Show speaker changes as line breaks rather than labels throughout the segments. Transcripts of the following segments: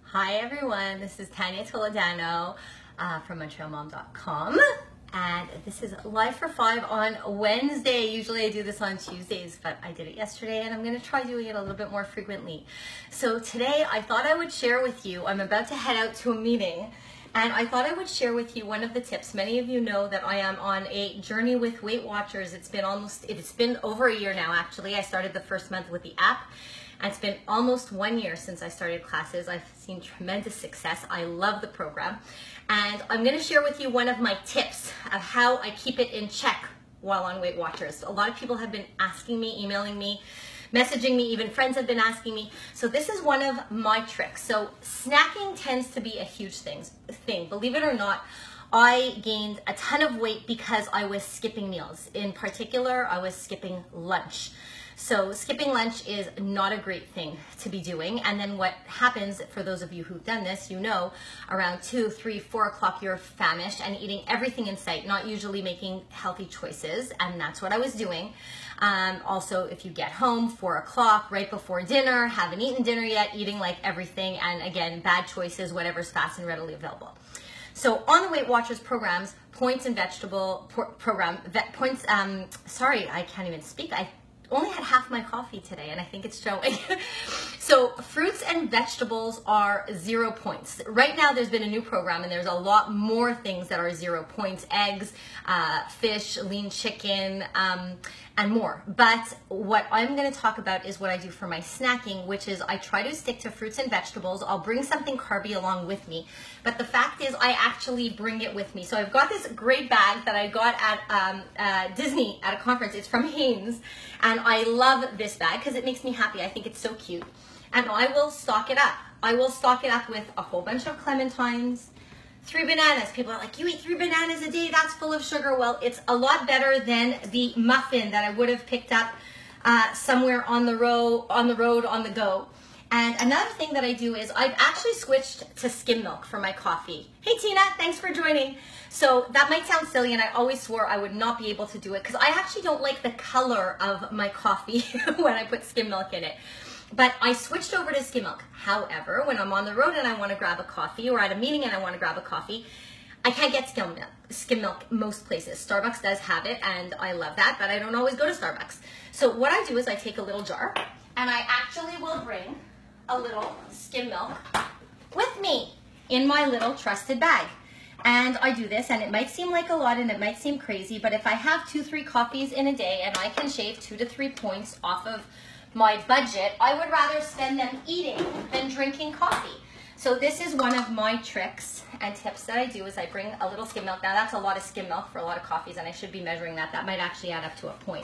Hi everyone, this is Tanya Wed Jan from MontrealMom.com, and this is Live for 5 on Wednesday. Usually I do this on Tuesdays, but I did it yesterday and I'm going to try doing it a little bit more frequently. So today I thought I would share with you, I'm about to head out to a meeting, and I thought I would share with you one of the tips. Many of you know that I am on a journey with Weight Watchers. It's been over a year now actually. I started the first month with the app. And it's been almost 1 year since I started classes. I've seen tremendous success. I love the program. And I'm gonna share with you one of my tips of how I keep it in check while on Weight Watchers. A lot of people have been asking me, emailing me, messaging me, even friends have been asking me. So this is one of my tricks. So snacking tends to be a huge thing. Believe it or not, I gained a ton of weight because I was skipping meals. In particular, I was skipping lunch. So skipping lunch is not a great thing to be doing. And then what happens, for those of you who've done this, you know, around 2, 3, 4 o'clock, you're famished and eating everything in sight, not usually making healthy choices. And that's what I was doing. Also, if you get home 4 o'clock, right before dinner, haven't eaten dinner yet, eating like everything. And again, bad choices, whatever's fast and readily available. So on the Weight Watchers programs, points and vegetable program, sorry, I can't even speak. I only had half my coffee today and I think it's showing. So fruits and vegetables are 0 points. Right now there's been a new program and there's a lot more things that are 0 points. Eggs, fish, lean chicken, and more. But what I'm gonna talk about is what I do for my snacking, which is I try to stick to fruits and vegetables. I'll bring something carby along with me. But the fact is I actually bring it with me. So I've got this great bag that I got at Disney at a conference. It's from Hanes. And I love this bag because it makes me happy. I think it's so cute. And I will stock it up. I will stock it up with a whole bunch of clementines, 3 bananas. People are like, you eat 3 bananas a day? That's full of sugar. Well, it's a lot better than the muffin that I would have picked up somewhere on the road, on the go. And another thing that I do is I've actually switched to skim milk for my coffee. Hey Tina, thanks for joining. So that might sound silly and I always swore I would not be able to do it because I actually don't like the color of my coffee when I put skim milk in it. But I switched over to skim milk. However, when I'm on the road and I want to grab a coffee or at a meeting and I want to grab a coffee, I can't get skim milk most places. Starbucks does have it and I love that, but I don't always go to Starbucks. So what I do is I take a little jar and I actually will bring a little skim milk with me in my little trusted bag. And I do this, and it might seem like a lot and it might seem crazy, but if I have 2-3 coffees in a day and I can shave 2 to 3 points off of my budget, I would rather spend them eating than drinking coffee. So this is one of my tricks and tips that I do is I bring a little skim milk. Now that's a lot of skim milk for a lot of coffees and I should be measuring that. That might actually add up to a point.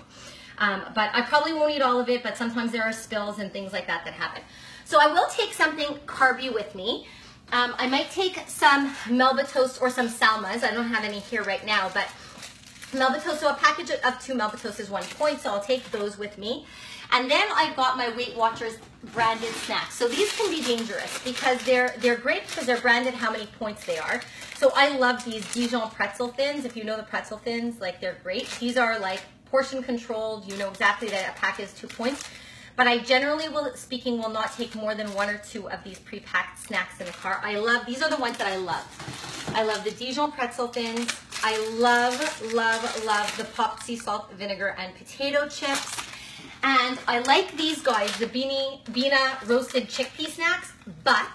But I probably won't eat all of it, but sometimes there are spills and things like that that happen. So I will take something carby with me. I might take some Melba toast or some Salmas. I don't have any here right now, but Melba toast, so a package of 2 Melba toast is 1 point, so I'll take those with me. And then I've got my Weight Watchers branded snacks. So these can be dangerous because they're great because they're branded how many points they are. So I love these Dijon pretzel thins. If you know the pretzel thins, like they're great. These are like portion controlled. You know exactly that a pack is 2 points. But I generally will not take more than 1 or 2 of these pre-packed snacks in the car. I love, these are the ones that I love. I love the Dijon pretzel thins. I love, love, love the popped sea salt, vinegar, and potato chips. And I like these guys, the Beena roasted chickpea snacks, but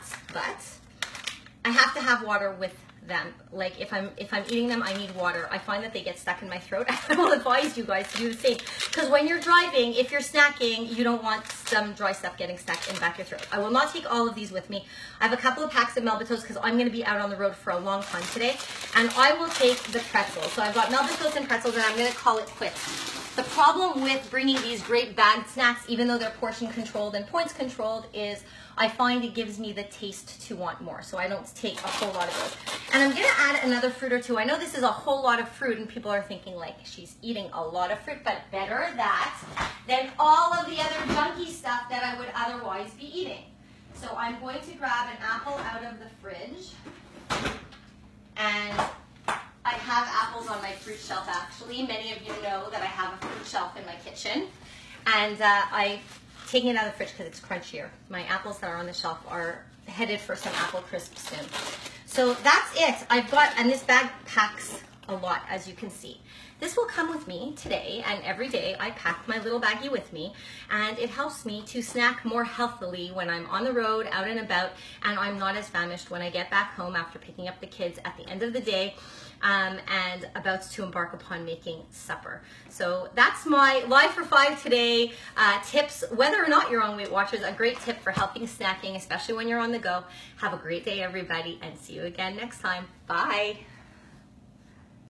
I have to have water with them. Like if I'm eating them, I need water. I find that they get stuck in my throat. I will advise you guys to do the same. Because when you're driving, if you're snacking, you don't want some dry stuff getting stuck in the back of your throat. I will not take all of these with me. I have a couple of packs of Melba toast because I'm going to be out on the road for a long time today. And I will take the pretzels. So I've got Melba toast and pretzels and I'm going to call it quits. The problem with bringing these great bagged snacks, even though they're portion controlled and points controlled, is I find it gives me the taste to want more. So I don't take a whole lot of those. And I'm gonna add another fruit or 2. I know this is a whole lot of fruit and people are thinking like she's eating a lot of fruit, but better that than all of the other junky stuff that I would otherwise be eating. So I'm going to grab an apple out of the fridge. And I have apples on my fruit shelf actually. Many of you know that I have a fruit shelf in my kitchen. And I taking it out of the fridge because it's crunchier. My apples that are on the shelf are headed for some apple crisps soon. So that's it. I've got, and this bag packs a lot, as you can see. This will come with me today, and every day I pack my little baggie with me, and it helps me to snack more healthily when I'm on the road, out and about, and I'm not as famished when I get back home after picking up the kids at the end of the day and about to embark upon making supper. So that's my Live for 5 today tips. Whether or not you're on Weight Watchers, a great tip for healthy snacking, especially when you're on the go. Have a great day, everybody, and see you again next time. Bye.